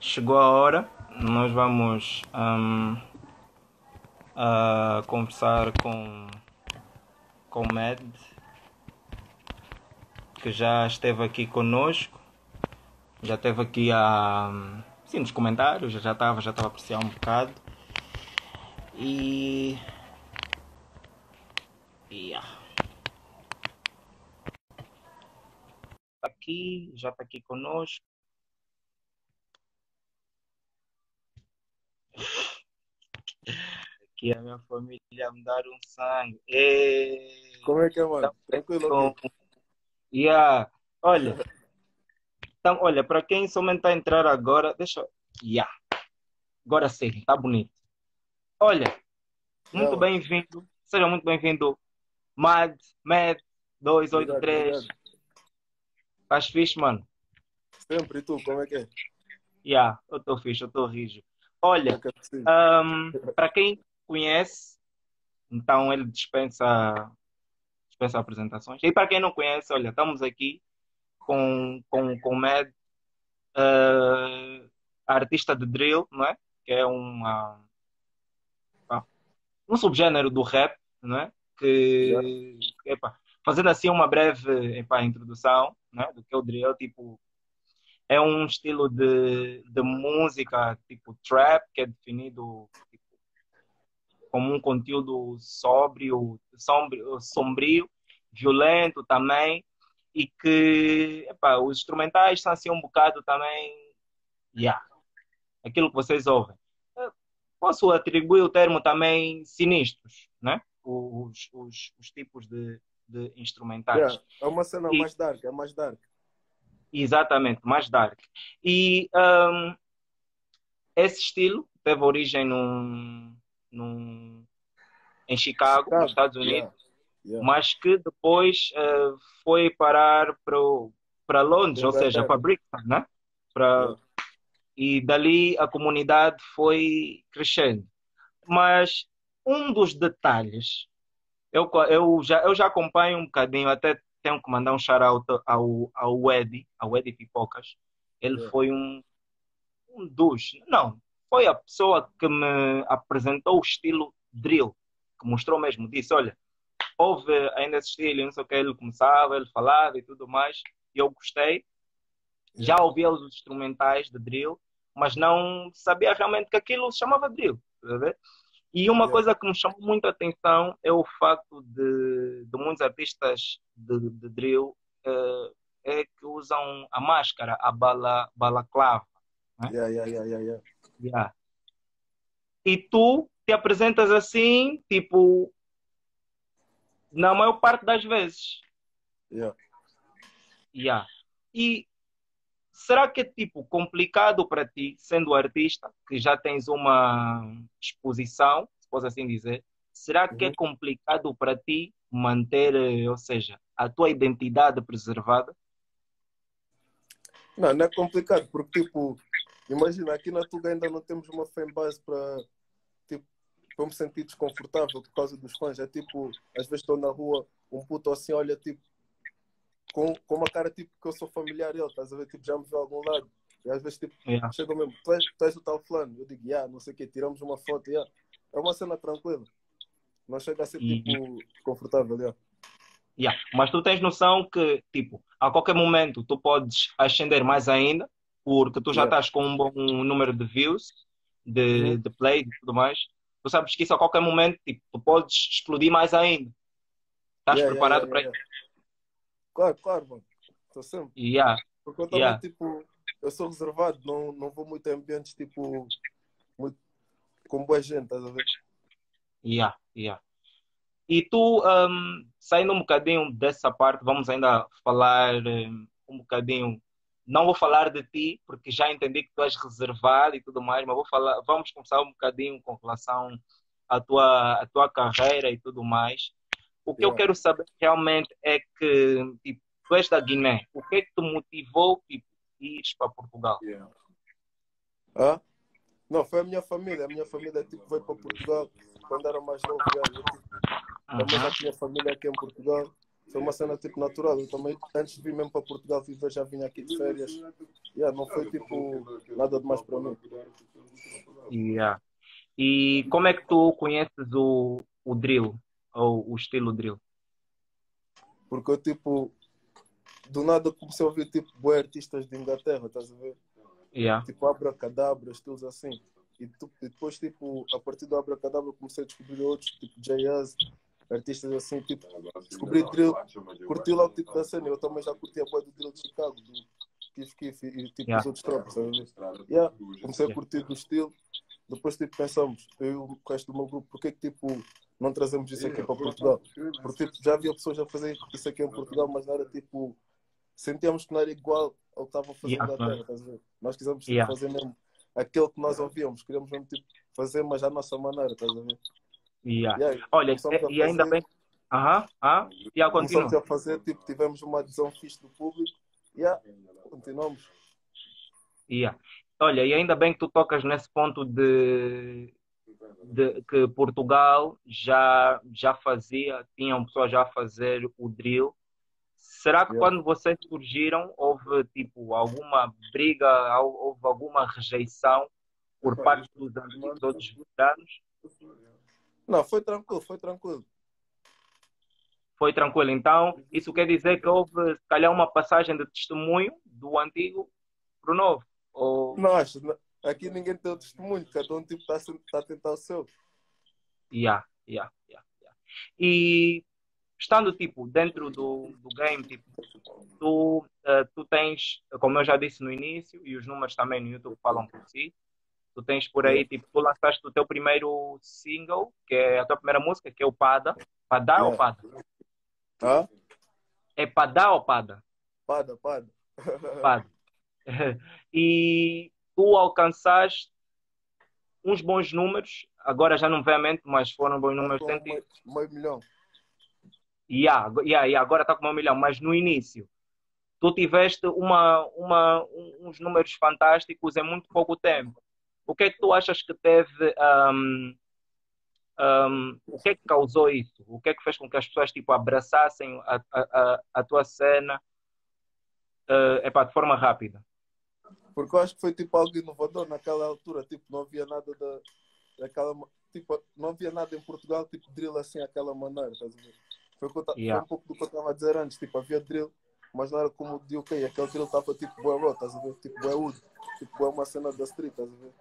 chegou a hora. Nós vamos conversar com o Med, que já esteve aqui conosco. Já esteve aqui sim, nos comentários, já estava a apreciar um bocado. E. Yeah. Já está aqui conosco. Aqui a minha família a me dar um sangue. Como é que é, mano? Tranquilo, ok? Yeah. Olha, então, olha, para quem somente está a entrar agora, deixa. Yeah. Agora sim, está bonito. Olha, Yeah, muito mano. bem-vindo. Seja muito bem-vindo, Mad Obrigado, 283. obrigado. Estás fixe, mano? Sempre, e tu, como é que é? Yeah, eu estou fixe, eu estou rijo. Como é Olha, que é possível? para quem conhece, então ele dispensa apresentações. E para quem não conhece, olha, estamos aqui com o Mad, artista de drill, não é? Que é um subgênero do rap, não é? Já? Epa, fazendo assim uma breve introdução, né, do que é o drill, tipo, é um estilo de música tipo trap, que é definido tipo, como um conteúdo sombrio, violento também, e que os instrumentais são assim um bocado também, yeah, aquilo que vocês ouvem. Posso atribuir o termo também sinistros, né? Os tipos de instrumentais. Já. É uma cena E, mais dark, é mais dark. exatamente, mais dark. E esse estilo teve origem num, em Chicago, nos Chicago? Estados Unidos, Yeah, yeah. mas que depois foi parar para Londres, ou seja, para Inglaterra. Brixton, né? Yeah. Pra, e dali a comunidade foi crescendo. Mas um dos detalhes, eu já acompanho um bocadinho, até tenho que mandar um shout-out ao Eddie Pipocas. Ele Yeah. foi um dos, não, foi a pessoa que me apresentou o estilo drill, que mostrou mesmo, disse, olha, houve ainda esse estilo, não sei o que, ele começava, ele falava e tudo mais, e eu gostei, Yeah. já ouvia os instrumentais de drill, mas não sabia realmente que aquilo se chamava drill, tá a ver? E uma Yeah. coisa que me chamou muito a atenção é o facto de muitos artistas de drill é que usam a máscara, a balaclava, né? Yeah, yeah, yeah, yeah, yeah. Yeah. E tu te apresentas assim, tipo, na maior parte das vezes. Yeah. Yeah. E será que é tipo complicado para ti, sendo artista, que já tens uma exposição, se posso assim dizer, será que é Uhum. complicado para ti manter, ou seja, a tua identidade preservada? Não, não é complicado, porque, tipo, imagina, aqui na Tuga ainda não temos uma fanbase para, tipo, para me sentir desconfortável por causa dos fãs. É tipo, às vezes estou na rua, um puto assim olha, tipo, com uma cara tipo que eu sou familiar ele, estás a ver? Tipo, já me viu a algum lado. E às vezes tipo, Yeah. chega mesmo, tu és o tal fulano. Eu digo, não sei o quê, tiramos uma foto, É uma cena tranquila. Não chega a ser E, tipo desconfortável, yeah. Mas tu tens noção que, tipo, a qualquer momento tu podes ascender mais ainda, porque tu já Yeah. estás com um bom número de views, de, Uhum. de play e tudo mais. Tu sabes que isso a qualquer momento, tipo, tu podes explodir mais ainda. Estás Yeah, yeah, yeah, preparado yeah, para yeah. isso? Claro, claro, mano. Estou sempre. Yeah, Porque eu também, yeah, tipo, eu sou reservado, não vou muito em ambientes tipo muito, com boa gente, estás a ver? yeah, yeah. E tu, saindo um bocadinho dessa parte, vamos ainda falar um bocadinho. Não vou falar de ti, porque já entendi que tu és reservado e tudo mais, mas vamos começar um bocadinho com relação à tua carreira e tudo mais. O que eu Yeah. quero saber realmente é que, tipo, tu és da Guiné. O que é que te motivou, tipo, ires para Portugal? Yeah. Ah? Não, foi a minha família. A minha família tipo, veio para Portugal quando era mais novo. Eu, tipo, também já Uhum. tinha família aqui em Portugal. foi uma cena tipo natural. Eu também, antes de vir mesmo para Portugal viver, já vinha aqui de férias. Yeah, não foi tipo nada demais para mim. Yeah. E como é que tu conheces o drill, ou o estilo drill? Porque eu tipo, do nada comecei a ouvir tipo bué artistas de Inglaterra, estás a ver? Yeah. Tipo Abracadabra, estilos assim. E depois, tipo, a partir do Abracadabra comecei a descobrir outros, tipo J.S., artistas assim, tipo, descobri drill, curti logo tipo da cena. Eu também já curti a boa do drill de Chicago, do Kif Kif e tipo Yeah. os outros tropas, estás a ver? Yeah, comecei a Yeah. curtir do estilo. Depois tipo pensamos, eu e o resto do meu grupo, porque é que tipo não trazemos isso aqui para Portugal? Porque tipo, já havia pessoas a fazer isso aqui em Portugal, mas não era tipo, sentíamos que não era igual ao que estavam a fazer em Yeah. Inglaterra, estás a ver? Nós quisemos tipo, Yeah. fazer mesmo aquele que nós ouvíamos, queríamos mesmo tipo, fazer, mas à nossa maneira, estás a ver? Yeah. E aí, Olha, começamos a e ainda fazer, bem. Aham, yeah, começamos continua. a fazer, tipo, tivemos uma adesão fixe do público, e yeah, continuamos. Yeah. Olha, e ainda bem que tu tocas nesse ponto de que Portugal já fazia, tinham pessoas já a fazer o drill. Será que Yeah. quando vocês surgiram houve tipo alguma briga, houve alguma rejeição por parte dos antigos ou dos veteranos? Não, foi tranquilo, foi tranquilo. Foi tranquilo. Então, isso quer dizer que houve, se calhar, uma passagem de testemunho do antigo para o novo. Ou, Não, acho, aqui ninguém tem o testemunho, cada um tipo, está a tentar o seu. yeah, yeah, yeah, yeah. E estando tipo dentro do game, tipo, tu tens, como eu já disse no início, e os números também no YouTube falam por si, tu tens por Yeah. aí, tipo, tu lançaste o teu primeiro single, que é a tua primeira música, que é o Pada. Pada ou Yeah. Pada? Ah? É Pada ou Pada? Pada, pada. Pada. E tu alcançaste uns bons números, agora já não vem à mente, mas foram bons Está números. com meio milhão. E agora está com 1 milhão, mas no início tu tiveste uns números fantásticos em muito pouco tempo. O que é que tu achas que teve, o que é que causou isso? O que é que fez com que as pessoas tipo, abraçassem a tua cena de forma rápida? Porque eu acho que foi tipo algo inovador naquela altura, tipo, não havia nada daquela, tipo, não havia nada em Portugal, tipo, drill assim, daquela maneira, estás a ver? Foi Yeah, um pouco do que eu estava a dizer antes, tipo, havia drill, mas não era como o de UK, aquele drill estava tipo, bué raw, estás a ver? Tipo, bué wood, tipo, é uma cena da street, estás a ver?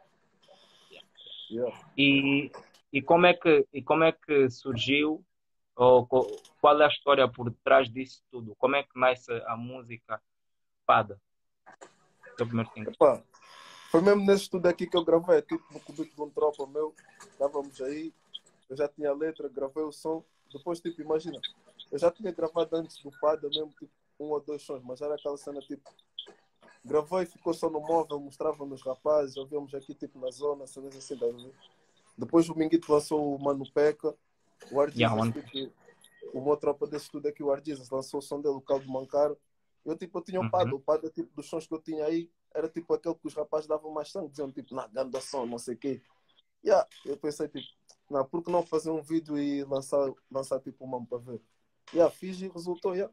Yeah. E, e como é que surgiu, ou qual é a história por trás disso tudo? Como é que nasce a música Pada? Teu primeiro single. Epá, foi mesmo nesse estudo aqui que eu gravei, tipo, no cubico de um tropa meu, estávamos aí, eu já tinha a letra, gravei o som, depois, tipo, imagina, eu já tinha gravado antes do Pada mesmo, tipo, um ou dois sons, mas era aquela cena, tipo, gravei, ficou só no móvel, mostrava nos rapazes, ouvíamos aqui, tipo, na zona, cenas assim, tá a ver? Depois o Minguito lançou o Mano Peca, o Yeah, Artisas, one. tipo, o meu tropa desse estudo aqui, o Artisas, lançou o som dele, o Caldo Mancar. Eu tinha Uhum. o Pada, tipo, dos sons que eu tinha aí, era tipo aquele que os rapazes davam mais sangue, diziam tipo, na ganda som, não sei o quê. Yeah, eu pensei tipo, não, por que não fazer um vídeo e lançar tipo um mamo para ver? Yeah, fiz e resultou, yeah.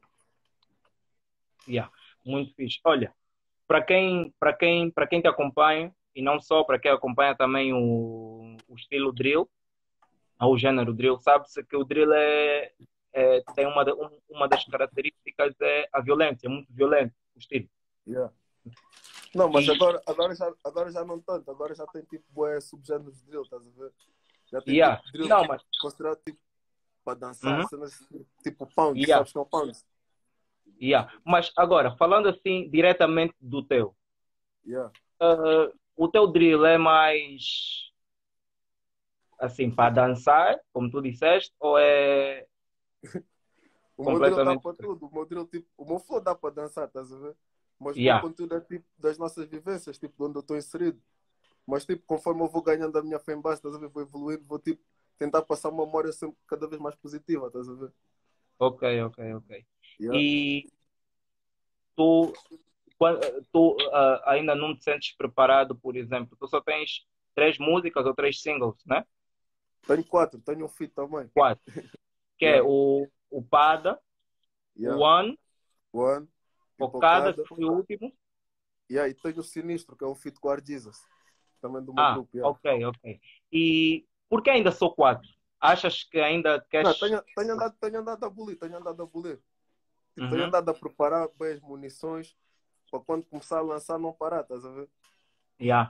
Yeah, muito fixe. Olha, para quem te acompanha, e não só para quem acompanha também o estilo drill, ou o gênero drill, sabe-se que o drill tem uma das características é a violência, é muito violento o estilo. Yeah. Não, mas E, agora já não tanto, agora já tem tipo bué subgéneros de drill, estás a ver? Já tem tipo yeah, drill não, mas considerado tipo para dançar, uhum, cenas tipo pound, yeah, sabes que é o pound? yeah. Mas agora, falando assim diretamente do teu, Yeah. o teu drill é mais assim para dançar, como tu disseste, ou é O meu drill dá completamente para diferente? tudo, o meu drill tipo, o meu flow dá para dançar, estás a ver? Mas o meu Yeah, conteúdo é tipo das nossas vivências, tipo de onde eu estou inserido. Mas tipo, conforme eu vou ganhando a minha fame base, estás a ver? Vou evoluindo, vou tipo tentar passar uma memória sempre cada vez mais positiva, estás a ver? ok, ok, ok. Yeah. E tu, tu ainda não te sentes preparado, por exemplo, tu só tens 3 músicas ou 3 singles, né? Tenho quatro, tenho um feat também. Quatro. Que é Yeah. o Pada, Yeah. o One, One, Focada, Pipocada. que foi o último. Yeah, e tenho o Sinistro, que é um feat com o Jesus. Também do meu Ah, grupo. Yeah. ok. E por que ainda sou quatro? Achas que ainda Não, queres. tenho andado a bulir, tenho andado a bulir. Tipo, tenho Uhum. andado a preparar bem as munições para quando começar a lançar não parar, estás a ver? Yeah.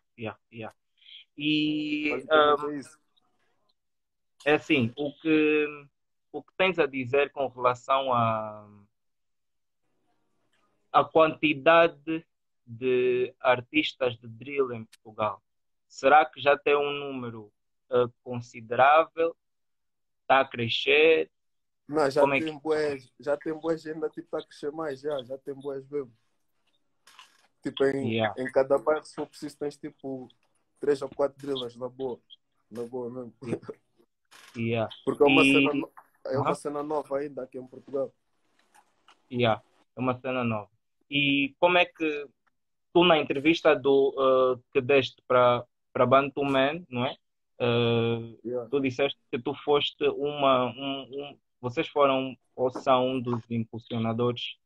E Basicamente é isso. é assim, o que tens a dizer com relação à quantidade de artistas de drill em Portugal? Será que já tem um número considerável? Está a crescer? Não, Como é que. já tem boas ainda tipo está a crescer mais, já tem boas mesmo. Tipo, Yeah, em cada bairro, se for preciso, tens tipo 3 ou 4 drillers, na boa mesmo. yeah, yeah. Porque é E. é uma Aham. cena nova ainda aqui em Portugal. Yeah, é uma cena nova. E como é que tu na entrevista que deste para Bantu Man, não é? Yeah. Tu disseste que tu foste vocês foram ou são um dos impulsionadores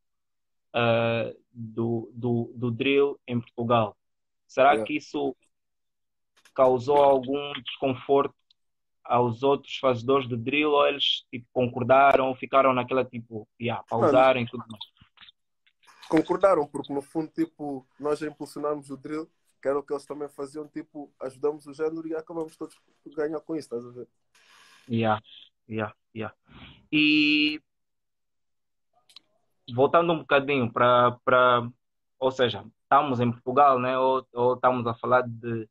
do drill em Portugal. Será Yeah. que isso causou algum desconforto aos outros fazedores de drill ou eles tipo, concordaram, ficaram naquela tipo, yeah, Não, pausarem tudo mais? concordaram, porque no fundo, tipo, nós já impulsionámos o drill, que era o que eles também faziam, tipo, ajudamos o género e acabamos todos por ganhar com isso, estás a ver? Yeah, yeah. E voltando um bocadinho ou seja, estamos em Portugal, né? Ou estamos a falar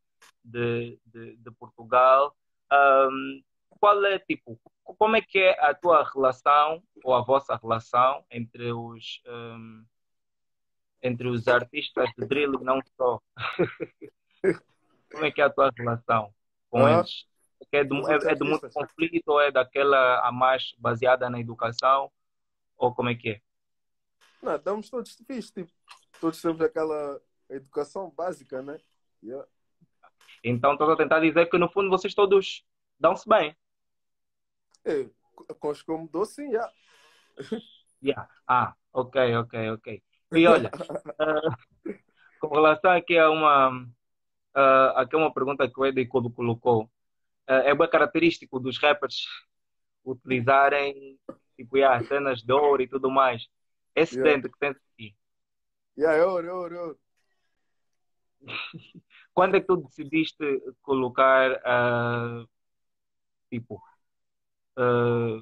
de Portugal. Ahm, qual é, tipo, como é que é a tua relação ou a vossa relação entre os artistas de drill e não só? Como é que é a tua relação com Ah, eles? É com os outros é de muito artistas. conflito ou é daquela a mais baseada na educação? Ou como é que é? Não, estamos todos fixe, tipo, todos temos aquela educação básica, né? Yeah. Então, estou a tentar dizer que, no fundo, vocês todos dão-se bem. É, com os que eu mudou, sim, yeah. Yeah. Ah, ok. E olha, com relação aqui a uma pergunta que o Eddie Kodo colocou, é bem característico dos rappers utilizarem tipo, yeah, cenas de ouro e tudo mais. Esse Yeah. dente que tem aqui, Yeah, é ouro, é ouro, é ouro. quando é que tu decidiste colocar, tipo, ah,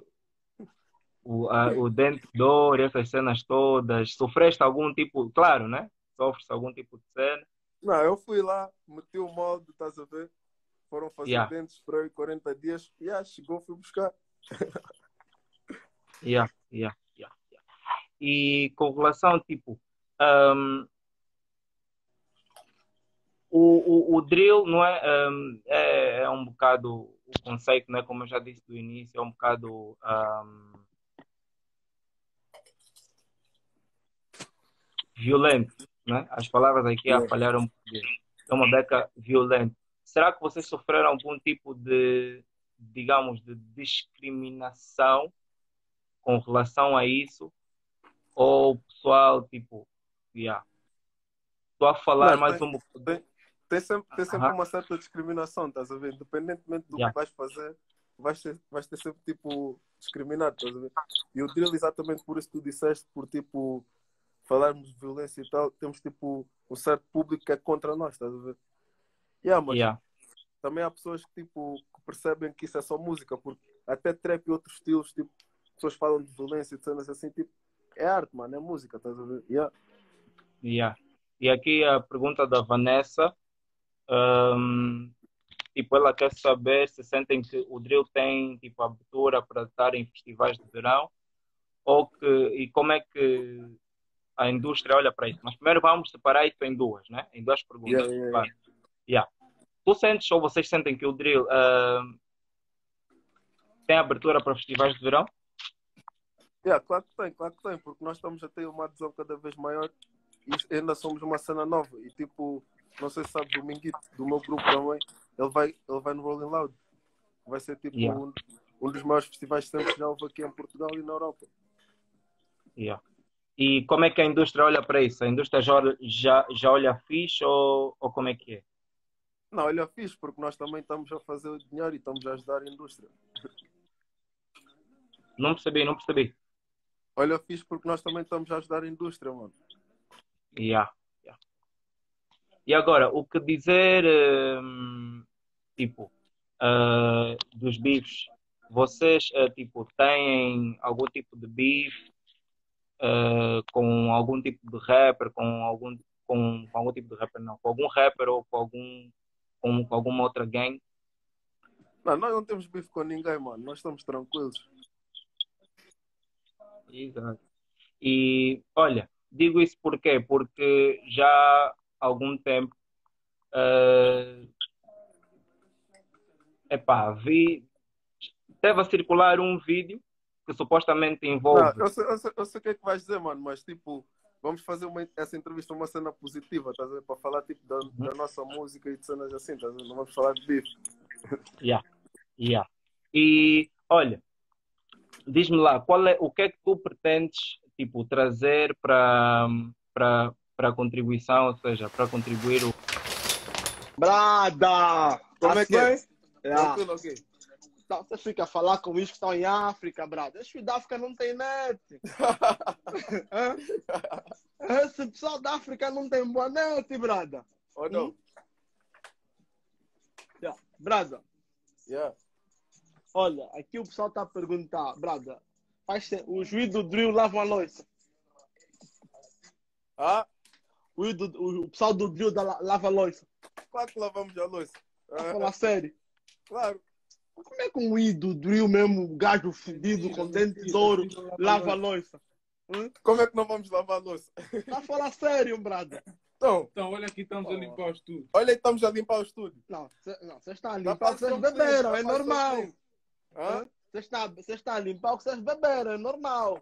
o dente de ouro, essas cenas todas? Sofreste algum tipo, claro, né? Sofres algum tipo de cena? Não, eu fui lá, meti o molde, estás a ver? Foram fazer Yeah, dentes, esperei 40 dias, yeah, chegou, fui buscar. yeah. E com relação, tipo, um, o drill, não é, é um bocado, o conceito, né? Como eu já disse do início, é um bocado violento, né? As palavras aqui a Yeah. falhar um pouco. É uma beca violenta. Será que vocês sofreram algum tipo de, digamos, de discriminação com relação a isso? Ou o pessoal, tipo, yeah, estou a falar Não, mais um pouco. tem, tem sempre Aham, uma certa discriminação, estás a ver? Independentemente do que yeah, vais fazer, vais ter sempre tipo discriminado, estás a ver? E o drill, exatamente por isso que tu disseste, por tipo falarmos de violência e tal, temos tipo um certo público que é contra nós, estás a ver? Yeah, mas yeah, também há pessoas que, tipo, que percebem que isso é só música, porque até trap e outros estilos, tipo, pessoas falam de violência e de cenas assim, tipo, é arte, mano, é música, estás a ver? Yeah. yeah. E aqui a pergunta da Vanessa, hum, tipo, ela quer saber se sentem que o drill tem, tipo, abertura para estar em festivais de verão e como é que a indústria olha para isso. Mas primeiro vamos separar isso em duas, né? Em duas Yeah, perguntas. yeah, yeah. Claro. Yeah. Tu sentes ou vocês sentem que o drill tem abertura para festivais de verão? Yeah, claro que tem, porque nós estamos a ter uma adesão cada vez maior e ainda somos uma cena nova. E tipo, não sei se sabes, o Minguito do meu grupo também, ele vai no Rolling Loud. Vai ser tipo Yeah. um dos maiores festivais de sempre que já houve aqui em Portugal e na Europa. Yeah. E como é que a indústria olha para isso? A indústria já olha fixe ou como é que é? Não, olha, fixe, porque nós também estamos a fazer o dinheiro e estamos a ajudar a indústria. Não percebi, não percebi. Olha, fixe, porque nós também estamos a ajudar a indústria, mano. Yeah. Yeah. E agora, o que dizer, tipo, dos bifes? Vocês, tipo, têm algum tipo de bife com algum tipo de rapper, com algum tipo de rapper, não, com algum rapper ou com alguma outra gang? Não, nós não temos bife com ninguém, mano. Nós estamos tranquilos. Exato. E, olha, digo isso porquê? Porque já há algum tempo, uh, teve a circular um vídeo que supostamente Não, envolve. eu sei o que é que vais dizer, mano, mas tipo, vamos fazer essa entrevista uma cena positiva, estás a ver? Para falar tipo da nossa música e de cenas assim, estás a ver? Não vamos falar de bife. Yeah, yeah. E, olha, diz-me lá, o que é que tu pretendes, tipo, trazer para a contribuição, ou seja, para contribuir o... Brada! Como é Tá-se que é? bem? Yeah. Tranquilo, ok. Então, você fica a falar com os que estão em África, brada. Esses da África não tem net. Hã? Esse pessoal da África não tem boa net, brada. Ou não? Yeah. Brada, Yeah. olha, aqui o pessoal está a perguntar, brada, o juiz do drill lava a louça. Ah, O pessoal do drill lava a louça. claro que lavamos a louça. Tá falar sério. Claro. Como é que um I do drill mesmo, gajo fedido com dente de ouro, lava a louça? Como é que não vamos lavar a louça? Tá a falar sério, brada. Então, olha aqui, estamos a limpar o estúdio. olha aí, estamos a limpar o estúdio. Não, vocês estão a Tá limpar o que parecendo vocês beberam, clean, é tá parecendo normal. clean. Hã? Vocês estão a limpar o que vocês beberam, é normal.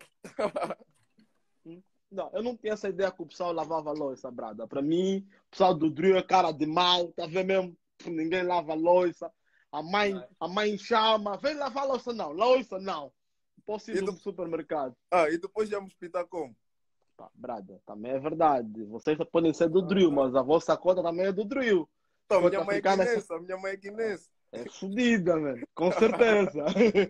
Não, eu não tinha essa ideia que o pessoal lavava a louça, brada. Para mim, o pessoal do drill é cara de mal, tá vendo mesmo? Ninguém lava a louça. A mãe chama, vem lavar a louça, não. Louça, não. Posso ir no supermercado. Ah, e depois já me explicar como. Pá, brada, também é verdade. Vocês podem ser do drill, mas a vossa conta também é do drill. Então, Conta minha mãe é africana guinense, a minha mãe é guinense. é fodida, mano. Com certeza.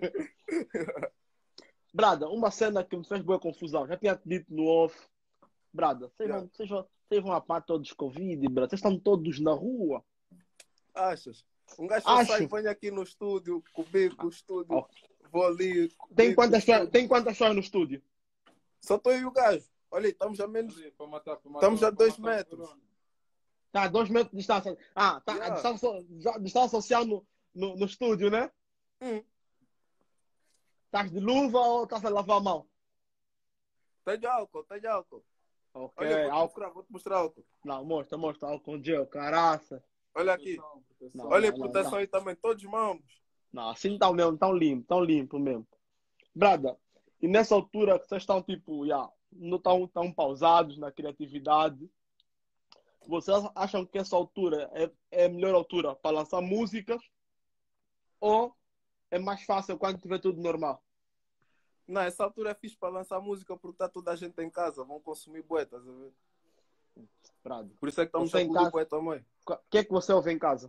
Brada, uma cena que me fez boa confusão. Já tinha dito no off. Brada, vocês vão a par todos Covid, brada. Vocês estão todos na rua. Achas? Um gajo só Acho. sai, vem aqui no estúdio, cubico, estúdio, Oh. vou ali. Tem cubico, quantas pessoas no estúdio? Só estou eu e o gajo. Olha aí, estamos a menos. Para matar Estamos a 2 o metros. corona. Tá, 2 metros de distância. Ah, tá. Yeah. A distância social no estúdio, né? Estás de luva ou estás a lavar a mão? Tenho álcool, tenho álcool. Ok, Olha, álcool. vou-te mostrar álcool. Não, mostra álcool gel, caraça. Olha aqui. Não, Olha aí, não, proteção não. aí também, todos mambos. Não, assim tão mesmo, tão limpo mesmo. Brada, e nessa altura que vocês estão tipo, não estão tão pausados na criatividade, vocês acham que essa altura é a melhor altura para lançar músicas ou é mais fácil quando tiver tudo normal? Não, essa altura é fixe para lançar música porque está toda a gente em casa, vão consumir bué, estás a ver? Brada, Por isso é que estamos Você a em polir casa? bué também. o que é que você ouve em casa?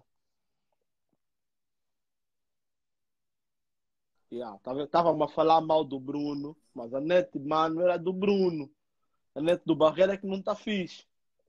Estava-me a falar mal do Bruno, mas a net, mano, era do Bruno. A net do Barreira é que não está fixe.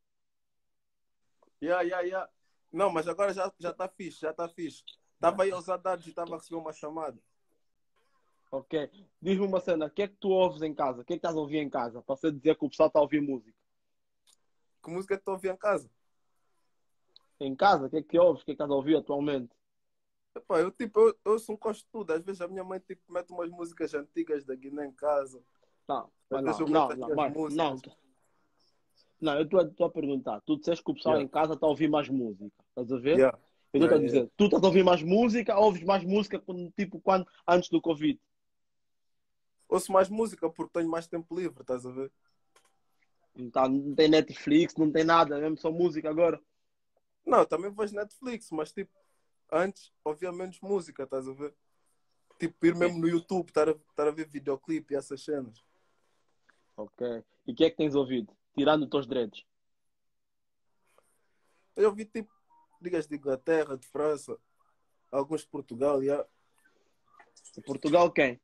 Yeah. Não, mas agora já está fixe, já está fixe. Estava aí aos dados e estava a receber uma chamada. Ok. Diz-me uma cena, o que é que tu ouves em casa? O que é que estás a ouvir em casa? Para você dizer que o pessoal está a ouvir música. Que música é que estou a ouvir em casa? Em casa, o que é que ouves? O que é que estás a ouvir atualmente? Epá, eu ouço um gosto de tudo. Às vezes a minha mãe tipo, mete umas músicas antigas da Guiné em casa. Não, Às vezes eu não, meto não, aqui as mano, músicas. não, eu estou a perguntar. Tu disseste que o pessoal Yeah. em casa está a ouvir mais música. Estás a ver? Yeah. Eu estou a Yeah, dizer, tu estás a ouvir mais música, ouves mais música antes do Covid? Ouço mais música porque tenho mais tempo livre, estás a ver? Então, não tem Netflix, não tem nada, é mesmo só música agora. Não, eu também vejo Netflix, mas tipo, antes ouvia menos música, estás a ver? Tipo, ir mesmo no YouTube, estar a ver videoclipe e essas cenas. Ok. E o que é que tens ouvido? Tirando os teus dreads. Eu ouvi tipo, digas de Inglaterra, de França, alguns de Portugal, yeah. De Portugal, quem?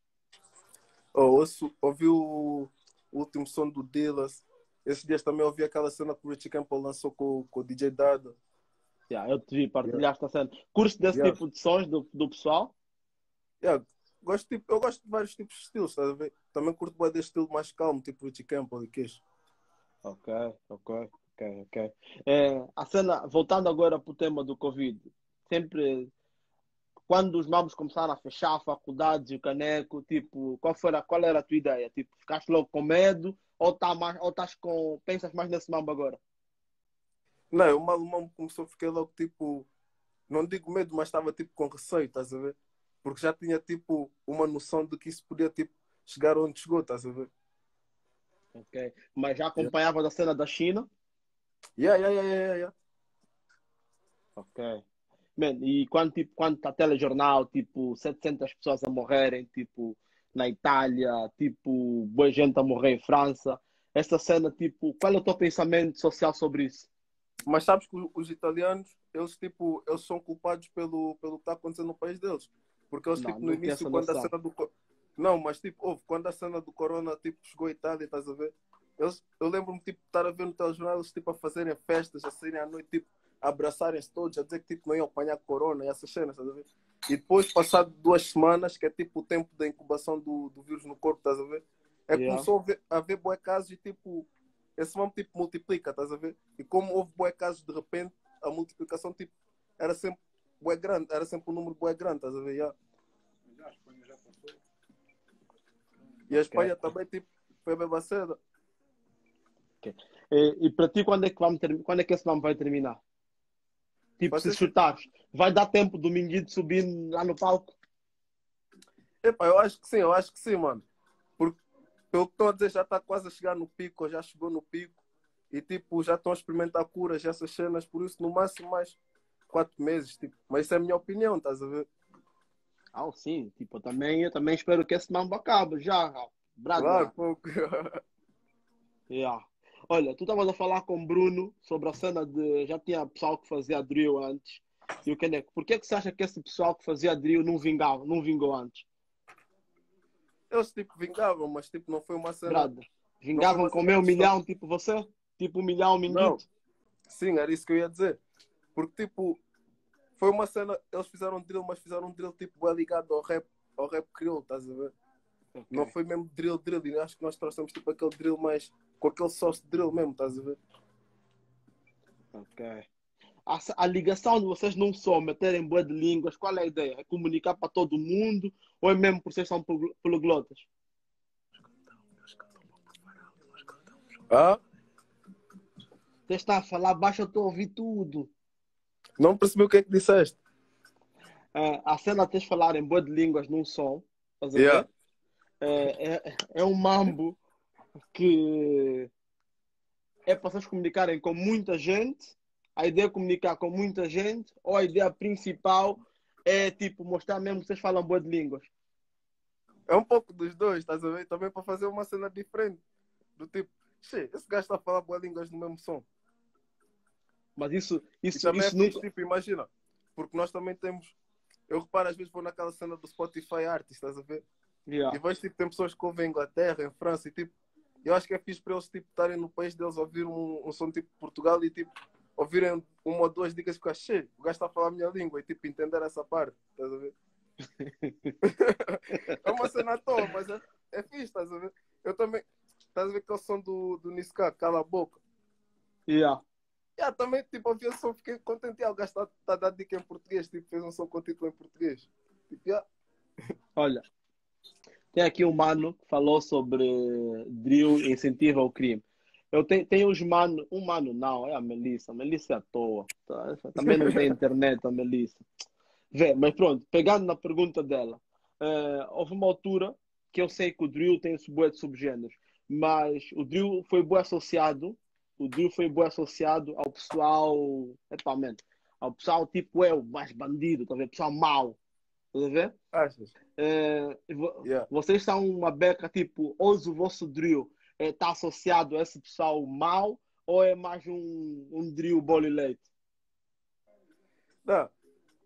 Ouvi o último som do Dillas. Esses dias também ouvi aquela cena que o Richie Campbell lançou com o DJ Dada. Yeah, eu te vi, Yeah. partilhaste a cena. Curso desse Yeah. tipo de sons do pessoal? Yeah. Eu gosto de vários tipos de estilos, estás a ver? Também curto bem desse estilo mais calmo, tipo Richie Campbell e queijo. Ok. A cena, voltando agora para o tema do Covid, sempre, quando os mamos começaram a fechar faculdades e o caneco, tipo, qual era a tua ideia? Tipo, ficaste logo com medo ou pensas mais nesse mambo agora? Não, o mal começou, fiquei logo tipo, não digo medo, mas estava tipo com receio, estás a ver? Porque já tinha tipo uma noção de que isso podia tipo chegar onde chegou, estás a ver? Ok. Mas já Yeah. acompanhavas a cena da China? Yeah. Ok. Man, e quando está telejornal, tipo, 700 pessoas a morrerem, tipo, na Itália, tipo, boa gente a morrer em França, essa cena, tipo, qual é o teu pensamento social sobre isso? Mas sabes que os italianos, eles são culpados pelo que está acontecendo no país deles. Porque eles, Não, tipo, no não tenho início, essa quando a noção. cena do... Não, mas, tipo, quando a cena do corona, tipo, chegou à Itália, estás a ver? Eu lembro-me, tipo, de estar a ver no telejornal, eles, tipo, a fazerem festas, a saírem à noite, tipo, a abraçarem-se todos, a dizer que, tipo, não iam apanhar corona e essas cenas, estás a ver? E depois, passado 2 semanas, que é, tipo, o tempo da incubação do vírus no corpo, estás a ver? É que Yeah. começou a haver bué casos e, tipo, esse nome, tipo, multiplica, estás a ver? E como houve bué casos, de repente, a multiplicação, tipo, era sempre bué grande, era sempre um número bué grande, estás a ver? Yeah. E a Ok. Espanha também, tipo, foi a mesma cena. Ok. E para ti, quando é que esse nome vai terminar? Tipo, Vai se ser sempre... chutares, vai dar tempo do Minguito de subir lá no palco? Epa, eu acho que sim, mano. Porque, pelo que estão a dizer, já está quase a chegar no pico, ou já chegou no pico. E, tipo, já estão a experimentar curas, essas cenas, por isso, no máximo, mais 4 meses, tipo. Mas isso é a minha opinião, estás a ver? Ah, sim. Tipo, eu também espero que esse mambo acabe já. Claro, Brada. pouco. Yeah. Olha, tu estavas a falar com o Bruno sobre a cena de... Já tinha pessoal que fazia drill antes. E o Kenek, por que é que você acha que esse pessoal que fazia drill não vingou antes? Eles, tipo, vingavam, mas, tipo, não foi uma cena... Brada, Não foi vingavam uma com cena meio que milhão, tipo você? Tipo 1 milhão, um Não, minguito? sim, era isso que eu ia dizer. Porque, tipo, foi uma cena, eles fizeram um drill, mas fizeram um drill, tipo, bem ligado ao rap crioulo, estás a ver? Não Ok, foi mesmo drill. E acho que nós trouxemos, tipo, aquele drill mais, com aquele sauce de drill mesmo, estás a ver? ok. A ligação de vocês não só meterem bué de línguas, qual é a ideia? É comunicar para todo mundo ou é mesmo por vocês são poliglotas? Ah? Você está a falar baixo, eu estou a ouvir tudo. Não percebi o que é que disseste. A cena de vocês falarem bué de línguas num som, estás a Yeah. ver? É um mambo que é para vocês comunicarem com muita gente. A ideia é comunicar com muita gente ou a ideia principal é tipo mostrar mesmo que vocês falam bué de línguas? É um pouco dos dois, estás a ver? Também para fazer uma cena diferente. Do tipo, che, esse gajo está a falar boas línguas no mesmo som. Mas isso, E isso, também é isso fixe, nunca. tipo, imagina. Porque nós também temos... Eu reparo, às vezes vou naquela cena do Spotify Artist, estás a ver? E Yeah. vejo, tipo, tem pessoas que ouvem em Inglaterra, em França, e tipo, eu acho que é fixe para eles, tipo, estarem no país deles, ouvir um som tipo Portugal e, tipo, ouvirem uma ou duas dicas e ficar cheio, o gajo está a falar a minha língua e, tipo, entender essa parte, estás a ver? É uma cena à toa, mas é fixe, estás a ver? Eu também, estás a ver aquele som do Niska, Cala a Boca? Yeah. Yeah, também, tipo, ouvi o som, fiquei contente, o gajo está a dar dica em português, tipo, fez um som com título em português. Tipo, yeah. Olha, tem aqui um mano que falou sobre drill e incentivo ao crime. Eu tenho os mano, um mano não, é a Melissa. A Melissa é à toa. Tá? Também não tem internet, a Melissa. Vê, mas pronto, pegando na pergunta dela, houve uma altura que eu sei que o drill tem esse bué de subgêneros, mas o drill foi bué associado ao pessoal, epá, man, ao pessoal tipo eu, mais bandido, tá vendo? Pessoal mau, tá a ver? Achas? Yeah. Vocês são uma beca tipo, ouço o vosso drill está associado a esse pessoal mau ou é mais um drill bola e leite? Não,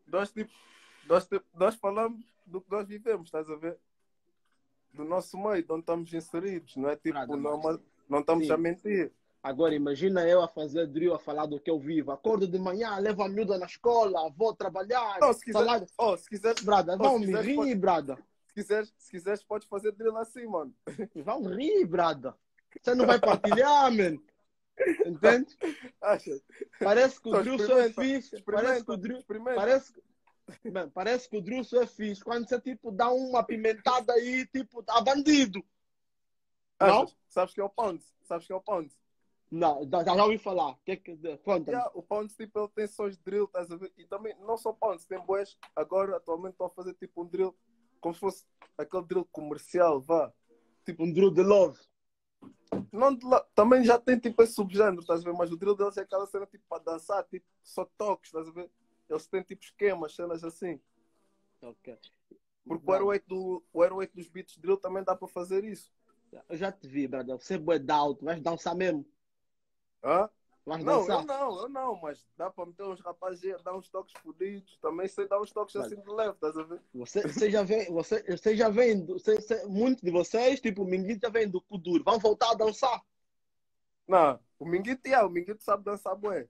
nós falamos do que nós vivemos, estás a ver? Do nosso meio, de onde estamos inseridos, não é tipo, Brada, não estamos sim. a mentir. Agora imagina eu a fazer drill, a falar do que eu vivo. Acordo de manhã, levo a miúda na escola, vou trabalhar. Não, se quiser, salário. se quiseres, Brada, vão se me quiseres, rir, brada. se quiseres, podes fazer drill assim, mano. Vão rir, brada. Você não vai partilhar, man. Entende? Achas? Parece que o Então, drill só é experimenta, fixe. Parece que o drill... experimenta. Parece que o drill só é fixe quando você, tipo, dá uma pimentada aí, tipo, tá bandido. Não? Achas? Sabes que é o Pound? Sabes que é o Pound? Não, já ouvi falar. Conta-me. Yeah, o Pound, tipo, ele tem sons de drill, estás a ver? E também, não só Pound, tem boés, agora, atualmente, estão a fazer, tipo, um drill, como se fosse aquele drill comercial, vá. Tipo um drill de love. Não também já tem, tipo, esse subgénero, estás a ver? Mas o drill deles é aquela cena, tipo, para dançar, tipo, só toques, estás a ver? Eles têm, tipo, esquemas, cenas assim. Ok. Porque o airweight dos beats drill também dá para fazer isso. Eu já te vi, brother. Você é bué de alto. Vais dançar mesmo? Hã? Vais Não, dançar? eu não, mas dá para meter uns rapazes a dar uns toques fodidos. Também sei dar uns toques assim de leve, estás a ver? Você já vem, muitos de vocês, tipo o Minguito, já vem do Kuduro. Vão voltar a dançar? Não, o Minguito sabe dançar bué.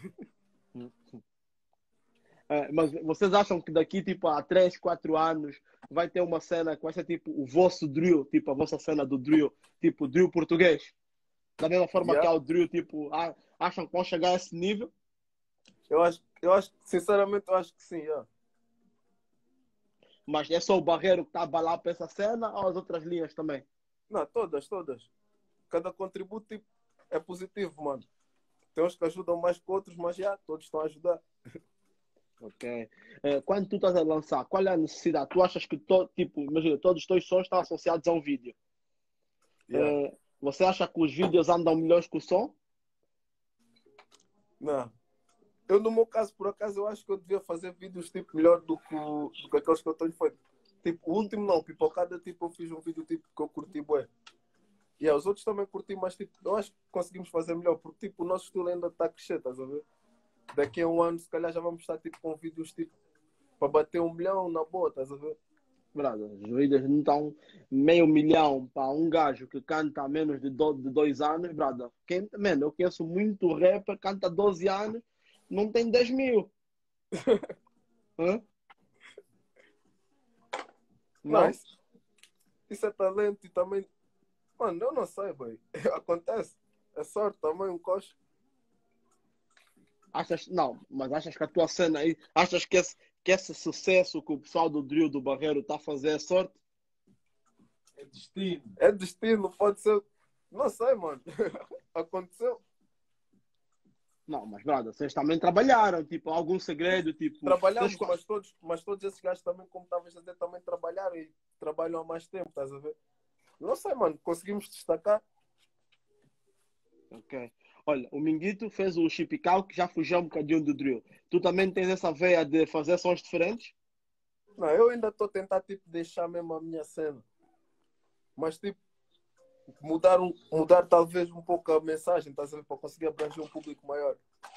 Mas vocês acham que daqui, tipo, a 3, 4 anos, vai ter uma cena que vai ser, tipo, o vosso drill, tipo, a vossa cena do drill, tipo, drill português? Da mesma forma que há o drill, tipo, acham que vão chegar a esse nível? Eu acho, sinceramente, eu acho que sim, yeah. Mas é só o Barreiro que está a balar para essa cena ou as outras linhas também? Não, todas. Cada contributo, tipo, é positivo, mano. Tem uns que ajudam mais que outros, mas já, todos estão a ajudar. Ok. Quando tu estás a lançar, qual é a necessidade? Tu achas que, tipo, imagina, todos os teus sons estão associados a um vídeo. Yeah. Você acha que os vídeos andam melhores que o som? Não. Eu, no meu caso, por acaso, eu acho que eu devia fazer vídeos, tipo, melhor do que aqueles que eu tenho feito. Tipo, o último não, Pipocada, tipo, eu fiz um vídeo, tipo, que eu curti bué. E os outros também curti, mas, tipo, eu acho que conseguimos fazer melhor, porque, tipo, o nosso estilo ainda está a crescer, estás a ver? Daqui a um ano, se calhar, já vamos estar, tipo, com vídeos, tipo, para bater 1 milhão na boa, estás a ver? Brother, os vídeos não estão meio milhão para um gajo que canta há menos de 2 anos, brother. Mano, eu conheço muito rapper, canta há 12 anos, não tem 10 mil. Hã? Não? Mas isso é talento e também... Mano, eu não sei, boy. Acontece. É sorte também, um coche. Não, mas achas que a tua cena aí, achas que esse sucesso que o pessoal do drill do Barreiro está a fazer é sorte? É destino. É destino, pode ser... Não sei, mano. Aconteceu. Não, mas, brother, vocês também trabalharam, tipo, algum segredo, tipo... Trabalhamos, mas todos esses gajos também, como estavas a dizer, também trabalharam e trabalham há mais tempo, estás a ver? Não sei, mano, conseguimos destacar. Ok. Olha, o Minguito fez o Chipical, que já fugiu um bocadinho do drill. Tu também tens essa veia de fazer sons diferentes? Não, eu ainda estou a tentar, tipo, deixar mesmo a minha cena. Mas, tipo, mudar talvez um pouco a mensagem, estás a ver? Para conseguir abranger um público maior.